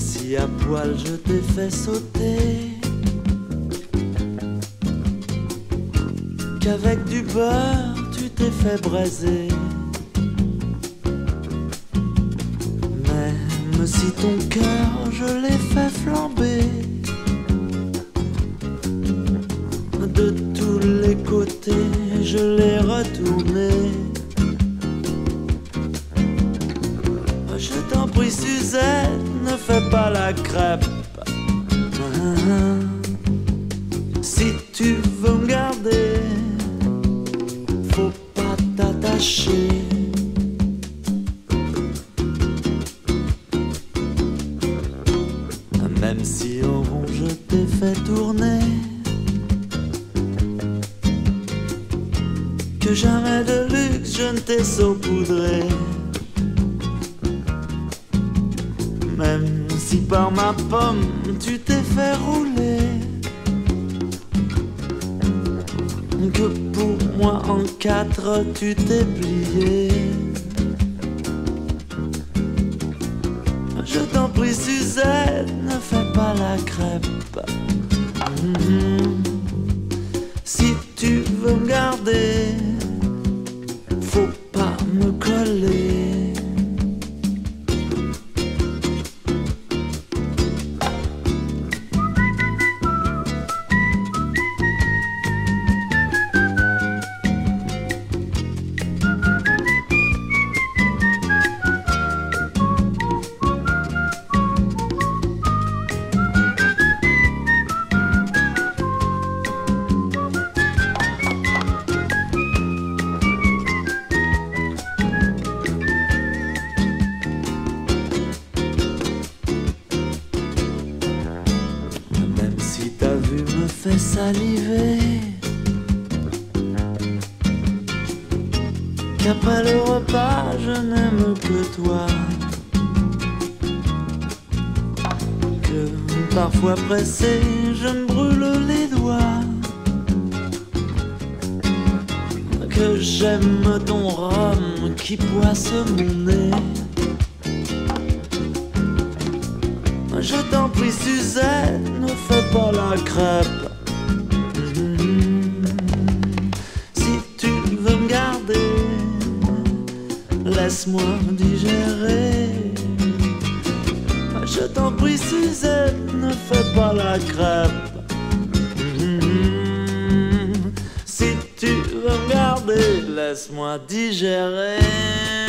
si à poil je t'ai fait sauter, qu'avec du beurre tu t'es fait braiser. Même si ton cœur je l'ai fait flamber, de tous les côtés je l'ai retourné. Je t'en prie Suzette, ne fais pas la crêpe. Si tu veux me garder, faut pas t'attacher. Même si au rond je t'ai fait tourner, que jamais de luxe je ne t'ai saupoudré. Même si par ma pomme tu t'es fait rouler, que pour moi en quatre tu t'es plié. Je t'en prie Suzette, ne fais pas la crêpe. Si tu veux me garder, faut pas me coller. Me fait saliver, qu'après le repas je n'aime que toi, que parfois pressé je me brûle les doigts, que j'aime ton rhum qui poisse mon nez. Je t'en prie Suzette, ne fais pas la crêpe. Si tu veux me garder, laisse-moi digérer. Je t'en prie Suzette, ne fais pas la crêpe. Si tu veux me garder, laisse-moi digérer.